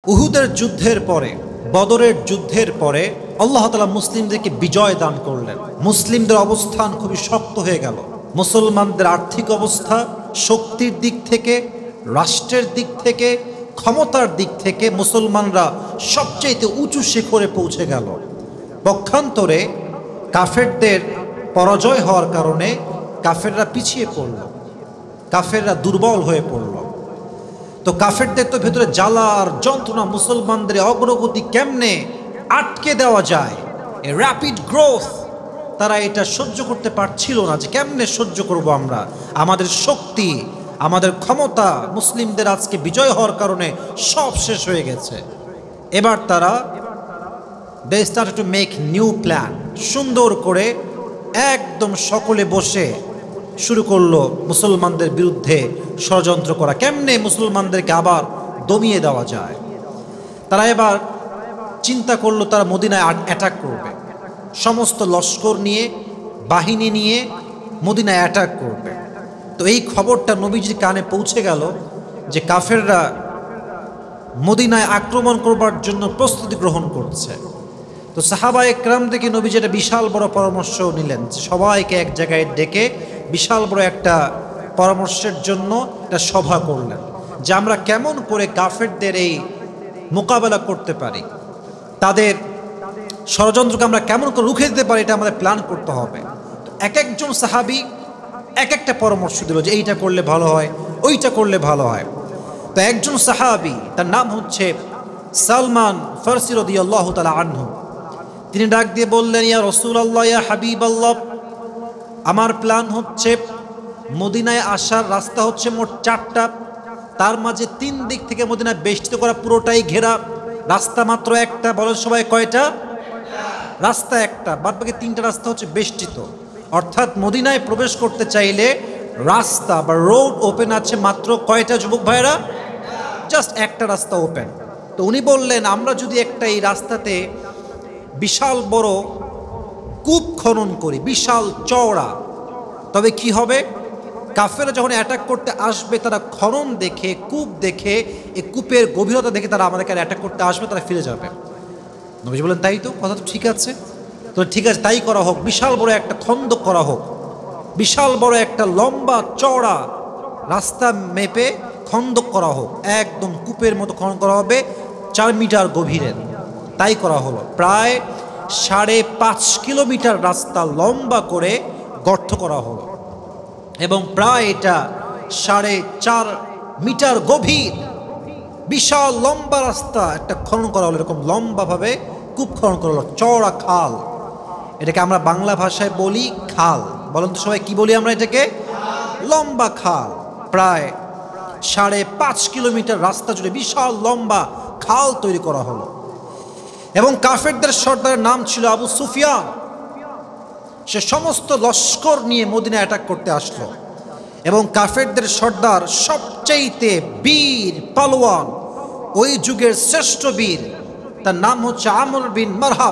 উহুদের যুদ্ধের পরে, বদরের যুদ্ধের পরে আল্লাহ তাআলা মুসলিমদেরকে বিজয় দান করলেন। মুসলিমদের অবস্থান খুবই শক্ত হয়ে গেল। মুসলমানদের আর্থিক অবস্থা, শক্তির দিক থেকে, রাষ্ট্রের দিক থেকে, ক্ষমতার দিক থেকে মুসলমানরা সবচেয়ে উঁচু শিখরে পৌঁছে গেল। পক্ষান্তরে কাফেরদের পরাজয় হওয়ার কারণে কাফেররা পিছিয়ে পড়ল, কাফেররা দুর্বল হয়ে পড়ল। তো কাফেরদের তো ভেতরে জ্বালা আর যন্ত্রণা, মুসলমানদের অগ্রগতি কেমনে আটকে দেওয়া যায়, এ র্যাপিড গ্রোথ, তারা এটা সহ্য করতে পারছিল না। যে কেমনে সহ্য করব আমরা, আমাদের শক্তি, আমাদের ক্ষমতা মুসলিমদের আজকে বিজয় হওয়ার কারণে সব শেষ হয়ে গেছে। এবার তারা they started to make new plan, সুন্দর করে একদম সকলে বসে শুরু করলো মুসলমানদের বিরুদ্ধে ষড়যন্ত্র করা, কেমনে মুসলমানদেরকে আবার দমিয়ে দেওয়া যায়। তারা এবার চিন্তা করলো তারা মদিনায় অ্যাটাক করবে, সমস্ত লস্কর নিয়ে, বাহিনী নিয়ে মদিনায় অ্যাটাক করবে। তো এই খবরটা নবীজির কানে পৌঁছে গেল যে কাফেররা মদিনায় আক্রমণ করবার জন্য প্রস্তুতি গ্রহণ করছে। তো সাহাবা একরাম থেকে নবীজি একটা বিশাল বড় পরামর্শ নিলেন, সবাইকে এক জায়গায় ডেকে বিশাল বড় একটা পরামর্শের জন্য একটা সভা করলেন যে আমরা কেমন করে কাফেরদের এই মোকাবেলা করতে পারি, তাদের ষড়যন্ত্রকে আমরা কেমন করে রুখে দিতে পারি, এটা আমাদের প্ল্যান করতে হবে। তো এক একজন সাহাবী এক একটা পরামর্শ দিল যে এইটা করলে ভালো হয়, ওইটা করলে ভালো হয়। তো একজন সাহাবী, তার নাম হচ্ছে সালমান ফারসি রাদিয়াল্লাহু তাআলা আনহু, তিনি ডাক দিয়ে বললেন, ইয়া রাসূলুল্লাহ, ইয়া হাবিবাল্লাহ, আমার প্ল্যান হচ্ছে মদিনায় আসার রাস্তা হচ্ছে মোট 4টা, তার মাঝে 3 দিক থেকে মদিনায় বেষ্টিত করা, পুরোটাই ঘেরা, রাস্তা মাত্র একটা। বলেন সবাই কয়টা? রাস্তা একটা, বাদ বাকি 3টা রাস্তা হচ্ছে বেষ্টিত। অর্থাৎ মদিনায় প্রবেশ করতে চাইলে রাস্তা বা রোড ওপেন আছে মাত্র কয়টা যুবক ভাইরা? জাস্ট একটা রাস্তা ওপেন। তো উনি বললেন আমরা যদি একটা এই রাস্তাতে বিশাল বড় কূপ খনন করি, বিশাল চওড়া, তবে কি হবে, কাফেররা যখন অ্যাটাক করতে আসবে তারা খনন দেখে, কূপ দেখে, এই কূপের গভীরতা দেখে তারা আমাদেরকে অ্যাটাক করতে আসবে, তারা ফিরে যাবে। নবীজি বলেন তাই তো, কথা তো ঠিক আছে, তো ঠিক আছে তাই করা হোক, বিশাল বড় একটা খন্দক করা হোক, বিশাল বড় একটা লম্বা চওড়া রাস্তা মেপে খন্দক করা হোক, একদম কূপের মতো খনন করা হবে, 4 মিটার গভীরের। তাই করা হলো, প্রায় 5.5 কিলোমিটার রাস্তা লম্বা করে গর্ত করা হলো এবং প্রায় এটা 4.5 মিটার গভীর, বিশাল লম্বা রাস্তা একটা খনন করা হলো। এরকম লম্বাভাবে কূপ খনন করা হলো, চওড়া খাল, এটাকে আমরা বাংলা ভাষায় বলি খাল। বলেন তো সবাই কি বলি আমরা এটাকে? লম্বা খাল। প্রায় 5.5 কিলোমিটার রাস্তা জুড়ে বিশাল লম্বা খাল তৈরি করা হলো এবং কাফেরদের সর্দারের নাম ছিল আবু সুফিয়ান। সে সমস্ত লস্কর নিয়ে মদিনায় অ্যাটাক করতে আসলো এবং কাফেরদের সর্দার সবচাইতে বীর পালোয়ান, ওই যুগের শ্রেষ্ঠ বীর, তার নাম হচ্ছে আমর বিন মারহাব।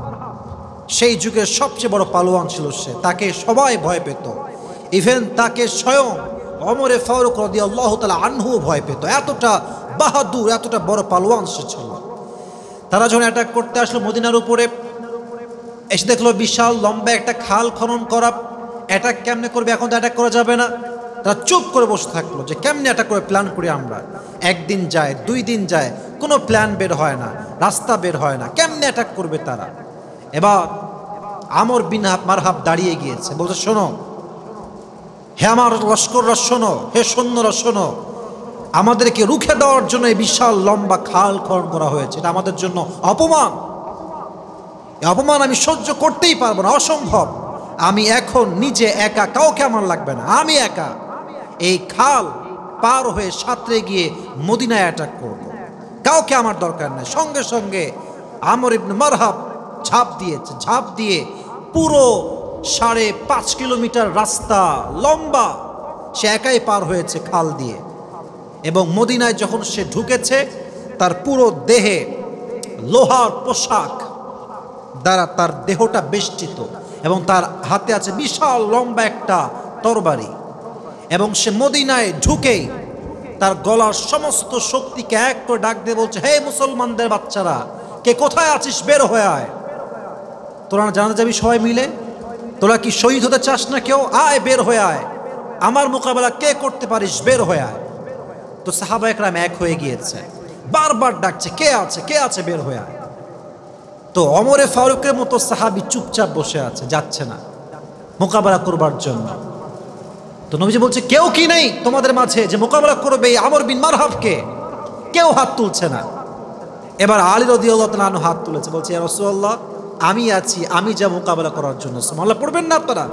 সেই যুগের সবচেয়ে বড় পালোয়ান ছিল সে, তাকে সবাই ভয় পেত, ইভেন তাকে স্বয়ং ওমর ফারুক রাদিয়াল্লাহু তাআলা আনহু ভয় পেত, এতটা বাহাদুর, এতটা বড় পালোয়ান সে ছিল। তারা যখন অ্যাটাক করতে আসলো মদিনার উপরে, এসে দেখলো বিশাল লম্বা একটা খাল খনন করা, অ্যাটাক কেমনে করবে, এখন তো অ্যাটাক করা যাবে না। তারা চুপ করে বসে থাকলো যে কেমনে অ্যাটাক করে প্ল্যান করি আমরা। 1 দিন যায়, 2 দিন যায়, কোনো প্ল্যান বের হয় না, রাস্তা বের হয় না, কেমনে অ্যাটাক করবে তারা। এবার আমর বিন মারহাব দাঁড়িয়ে গিয়েছে, বলছে শোনো হে আমার লস্কররা, শোনো হে সৈন্যরা, শোনো, আমাদেরকে রুখে দেওয়ার জন্য এই বিশাল লম্বা খাল খনন করা হয়েছে, এটা আমাদের জন্য অপমান। এই অপমান আমি সহ্য করতেই পারবো না, অসম্ভব। আমি এখন নিজে একা, কাউকে আমার লাগবে না, আমি একা এই খাল পার হয়ে সাঁতরে গিয়ে মদিনায় অ্যাটাক করব, কাউকে আমার দরকার নেই। সঙ্গে সঙ্গে আমর ইবনে মারহাব ঝাঁপ দিয়েছে, ঝাঁপ দিয়ে পুরো 5.5 কিলোমিটার রাস্তা লম্বা সে একাই পার হয়েছে খাল দিয়ে। এবং মদিনায় যখন সে ঢুকেছে, তার পুরো দেহে লোহার পোশাক দ্বারা তার দেহটা বেষ্টিত এবং তার হাতে আছে বিশাল লম্বা একটা তরবারি। এবং সে মদিনায় ঢুকেই তার গলার সমস্ত শক্তিকে এক করে ডাক দিয়ে বলছে, হে মুসলমানদের বাচ্চারা, কে কোথায় আছিস, বের হয়ে আয়। তোরা জানাতে যাবি সবাই মিলে? তোরা কি শহীদ হতে চাস না কেউ? আয়, বের হয়ে আয়, আমার মোকাবেলা কে করতে পারিস, বের হয়ে আয়। তো সাহাবা একরাম এক হয়ে গিয়েছে, বারবার ডাকছে, কে আছে, কে আছে, বের হয়ে আয়। তো ওমরে ফারুকের মতো সাহাবী চুপচাপ বসে আছে, যাচ্ছে না মোকাবেলা করবার জন্য। তো নবীজি বলছে, কেউ কি নেই তোমাদের মাঝে যে মোকাবেলা করবে আমর বিন মারহাবকে? কেউ হাত তুলছে না। এবার আলী রাদিয়াল্লাহু তাআলা আনহু হাত তুলেছে, বলছে, ইয়া রাসূলুল্লাহ, আমি আছি, আমি যা মোকাবেলা করার জন্য। সুবহানাল্লাহ পড়বেন না আপনারা?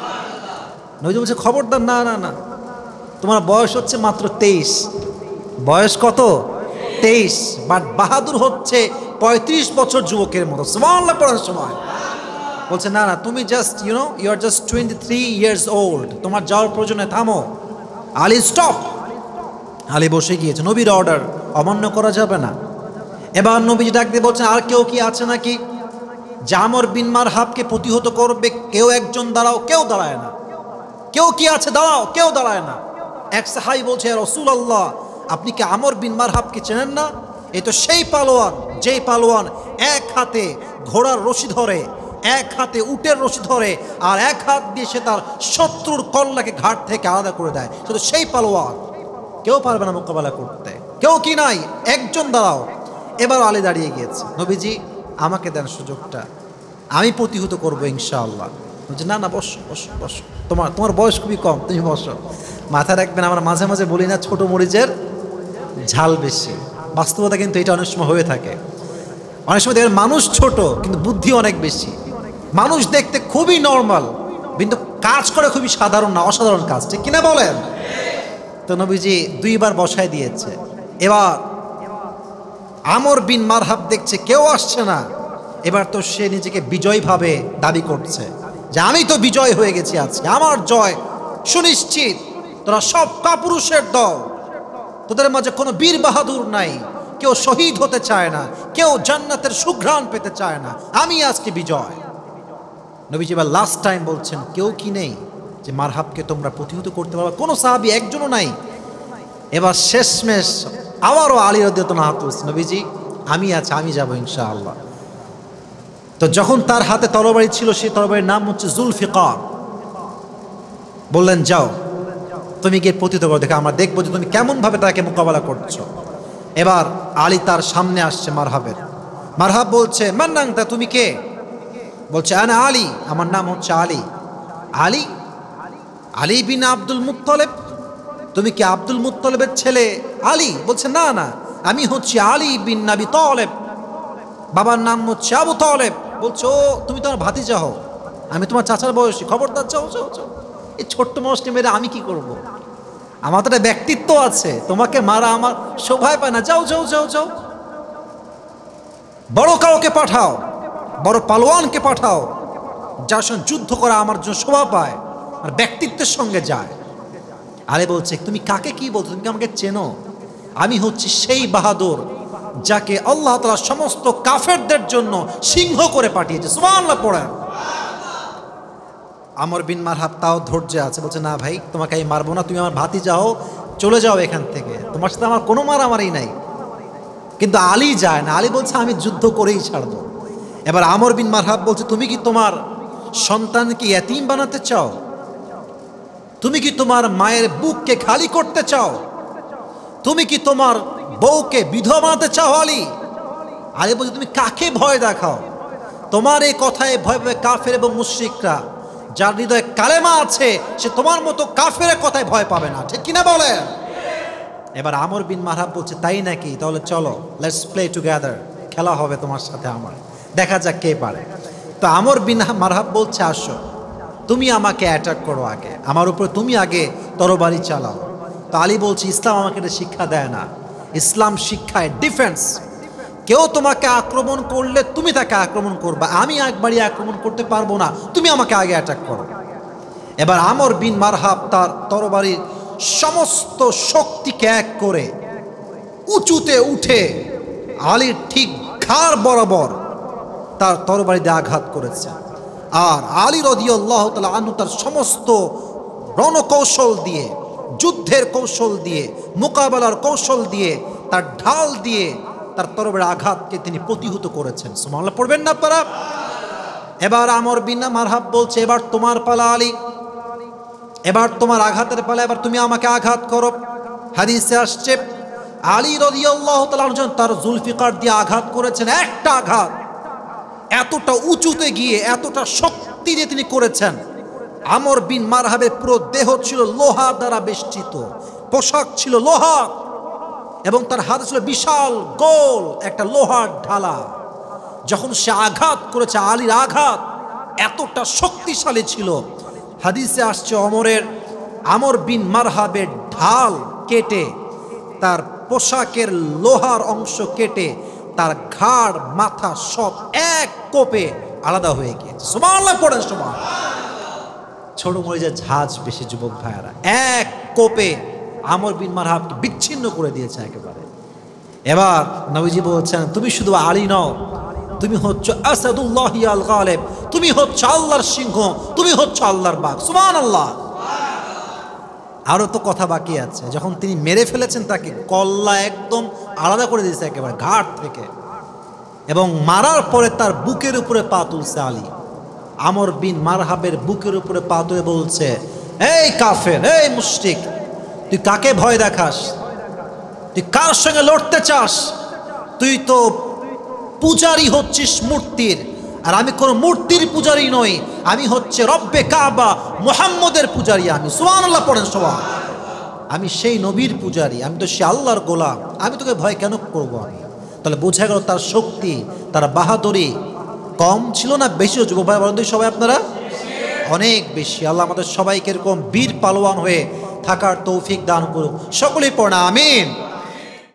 নবীজি বলছে, খবরদার, না না না, তোমার বয়স হচ্ছে মাত্র 23। বয়স কত? 23। বাট বাহাদুর হচ্ছে 35 বছর যুবকের মতো। সুবহানাল্লাহ পড়ার সময় বলছে, না না, তুমি just you are just 23 years old, তোমার যাওয়ার প্রয়োজনে থামো। আলী স্টপ। আলী বসে গিয়েছে, নবীর অর্ডার অমান্য করা যাবে না। এবার নবীজি ডাক দিয়ে বলছেন, আর কেউ কি আছে নাকি যে আমর বিন মারহাবকে প্রতিহত করবে? কেউ একজন দাঁড়াও। কেউ দাঁড়ায় না। কেউ কি আছে, দাঁড়াও। কেউ দাঁড়ায় না। এক সাহাবী বলছে, রাসূলুল্লাহ, আপনি কি আমর বিন মারহাবকে চেনেন না? এই তো সেই পালোয়ান, যেই পালোয়ান এক হাতে ঘোড়ার রশি ধরে, এক হাতে উটের রশি ধরে, আর এক হাত দিয়ে সে তার শত্রুর কল্লাকে ঘাট থেকে আলাদা করে দেয়। শুধু সেই পালোয়ান, কেউ পারবে না মোকাবেলা করতে। কেউ কি নাই, একজন দাঁড়াও। এবার আলী দাঁড়িয়ে গিয়েছে, নবীজি আমাকে দেন সুযোগটা, আমি প্রতিহত করবো ইনশাআল্লাহ। বলছে, না না, বসো বসো বসো, তোমার বয়স খুবই কম, তুমি বসো। মাথায় রাখবেন, আমরা মাঝে মাঝে বলি না, ছোট মরিচের ঝাল বেশি। বাস্তবতা কিন্তু এটা অনেক সময় হয়ে থাকে। অনেক সময় দেখবেন মানুষ ছোট কিন্তু বুদ্ধি অনেক বেশি। মানুষ দেখতে খুবই নর্মাল কিন্তু কাজ করে খুবই সাধারণ, না অসাধারণ কাজ, ঠিক কিনা বলেন? তো নবীজি 2 বার বসায় দিয়েছে। এবার আমর বিন মারহাব দেখছে কেউ আসছে না। এবার তো সে নিজেকে বিজয় ভাবে দাবি করছে যে আমি তো বিজয় হয়ে গেছি, আজকে আমার জয় সুনিশ্চিত। তোরা সব কাপুরুষের দল, তোদের মাঝে কোনো বীর বাহাদুর নাই, কেউ শহীদ হতে চায় না, কেউ জান্নাতের সুঘ্রাণ পেতে চায় না, আমি আজকে বিজয়। নবীজি এবার লাস্ট টাইম বলছেন, কেউ কি নেই যে মারহাবকে তোমরা প্রতিহত করতে পারবে? কোনো সাহাবী একজনও নাই। এবার শেষমেশ আবারও আলী রাদিয়াল্লাহু তাআলা হাত তুলছে, নবীজি আমি আছি, আমি যাবো ইনশাআল্লাহ। তো যখন তার হাতে তরবারি ছিল, সেই তরবারির নাম হচ্ছে জুলফিকার। বললেন, যাও তুমি গিয়ে প্রতিহত করো, দেখো আমরা দেখবো যে তুমি কেমন ভাবে তাকে মোকাবেলা করছো। এবার আলী তার সামনে আসছে মারহাবের। মারহাব বলছে, মান্নাংতা, তুমি কে? বলছে, আনা আলী, আমার নাম হচ্ছে আলী। আলী? আলী বিন আব্দুল মুত্তালিব? তুমি কি আব্দুল মুত্তালিবের ছেলে আলী? বলছে, না না, আমি হচ্ছি আলী বিন আবি তালেব, বাবার নাম হচ্ছে আবু তালেব। বলছে, ও তুমি তোমার ভাতিজা হও, আমি তোমার চাচার বয়সী, খবরদার, যাও যাও যাও। এই ছোট্ট মানুষটি মেরে আমি কি করব? আমার তো একটা ব্যক্তিত্ব আছে, তোমাকে মারা আমার শোভায় পায় না, যাও যাও যাও যাও। বড় কাউকে পাঠাও, বড় পালোয়ানকে পাঠাও, যার সঙ্গে যুদ্ধ করা আমার জন্য শোভা পায় আর ব্যক্তিত্বের সঙ্গে যায়। আলী বলছে, তুমি কাকে কি বলছো? তুমি আমাকে চেনো? আমি হচ্ছি সেই বাহাদুর যাকে আল্লাহ তাআলা সমস্ত কাফেরদের জন্য সিংহ করে পাঠিয়েছে। সুবহানাল্লাহ পড়েন। আমর বিন মারহাব তাও ধৈর্য আছে, বলছে, না ভাই, তোমাকে আমি মারবো না, তুমি আমার ভাতিজা হও, চলে যাও এখান থেকে, তোমার সাথে আমার কোনো মারামারি নাই। কিন্তু আলী যায় না, আলী বলছে, আমি যুদ্ধ করেই ছাড়বো। এবার আমর বিন মারহাব বলছে, তুমি কি তোমার সন্তানকে ইয়াতীম বানাতে চাও? তুমি কি তোমার মায়ের বুককে খালি করতে চাও? তুমি কি তোমার বউকে বিধবা বানাতে চাও? আলী আলী বলছে, তুমি কাকে ভয় দেখাও? তোমার এই কথায় ভয় পাবে কাফের এবং মুশরিকরা। যার হৃদয়ে কালেমা আছে সে তোমার মতো কাফের কথায় ভয় পাবে না, ঠিক কিনা বলেন? এবার আমর বিন মারহাব বলছে, তাই নাকি? তাহলে চলো, লেটস প্লে টুগেদার, খেলা হবে তোমার সাথে আমার, দেখা যাক কে পারে। তো আমর বিন মারহাব বলছে, আসো, তুমি আমাকে অ্যাটাক করো আগে, আমার উপরে তুমি আগে তরবারি চালাও। তো আলী বলছে, ইসলাম আমাকে এটা শিক্ষা দেয় না। ইসলাম শিক্ষায় ডিফেন্স। কেউ তোমাকে আক্রমণ করলে তুমি তাকে আক্রমণ করবা, আমি একবারই আক্রমণ করতে পারবো না, তুমি আমাকে আগে অ্যাটাক করো। এবার আমর বিন মারহাব তার তরবারির সমস্ত শক্তিকে এক করে উঁচুতে উঠে আলীর ঠিক ঘাড় বরাবর তার তরবারি দিয়ে আঘাত করেছে। আর আলী রাদিয়াল্লাহু তাআলা আনহু তার সমস্ত রণকৌশল দিয়ে যুদ্ধের কৌশল দিয়ে, মোকাবেলার কৌশল দিয়ে, তার ঢাল দিয়ে তার তরবারির আঘাতকে তিনি প্রতিহত করেছেন। সুবহানাল্লাহ পড়বেন না আপনারা? এবার আমর বিন মারহাব বলছে, এবার তোমার পালা আলী, এবার তোমার আঘাতের পালা, এবার তুমি আমাকে আঘাত করো। হাদিসে আসছে আলী রাদিয়াল্লাহু তাআলা আনহু তার জুলফিকার দিয়ে আঘাত করেছেন। একটা আঘাত এতটা উঁচুতে গিয়ে, এতটা শক্তি দিয়ে তিনি করেছেন, আমর বিন মারহাবের পুরো দেহ ছিল লোহা দ্বারা বেষ্টিত, পোশাক ছিল লোহা, এবং তার হাতে ছিল বিশাল গোল একটা লোহার ঢালা। যখন সে আঘাত করেছে, আলীর আঘাত এতটা শক্তিশালী ছিল, হাদিসে আসছে আমর বিন মারহাবের ঢাল কেটে, তার পোশাকের লোহার অংশ কেটে তার ঘাড় মাথা সব এক কোপে আলাদা হয়ে গিয়েছে। সুবহানাল্লাহ পড়েন সুবহানাল্লাহ। ছোট মরিচের ঝাঁজ বেশি যুবক ভাইয়ারা, এক কোপে আমর বিন মারহাবকে বিচ্ছিন্ন করে দিয়েছে একেবারে। এবার নবীজি বলছেন, তুমি শুধু আলী নও, তুমি হচ্ছে আসাদুল্লাহি আল গালিব, তুমি হচ্ছে আল্লাহর সিংহ, তুমি হচ্ছে আল্লাহর বাঘ। সুবহানাল্লাহ। আরো তো কথা বাকি আছে। যখন তিনি মেরে ফেলেছেন তাকে, কল্লা একদম আলাদা করে দিয়েছে একেবারে ঘাট থেকে, এবং মারার পরে তার বুকের উপরে পা তুলছে আলী। আমর বিন মারহাবের বুকের উপরে পা তুলে বলছে, এই কাফের, এই মুশরিক, তুই কাকে ভয় দেখাস? তুই কার সঙ্গে লড়তে চাস? তুই তো পূজারি হচ্ছিস মূর্তির, আর আমি কোন মূর্তির পূজারি নই, আমি হচ্ছে রব্বে কাবা, মুহাম্মদের পূজারি আমি। সুবহানাল্লাহ পড়েন সবাই। আমি সেই নবীর পূজারি, আমি তো সে আল্লাহর গোলাম, আমি তোকে ভয় কেন করব আমি? তাহলে বোঝা গেল তার শক্তি, তার বাহাদুরি কম ছিল না বেশি? যুবক ভাই বলেন সবাই আপনারা? অনেক বেশি। আল্লাহ আমাদের সবাইকে এরকম বীর পালোয়ান হয়ে থাকার তৌফিক দান করুন। সকলেই পড়া আমিন।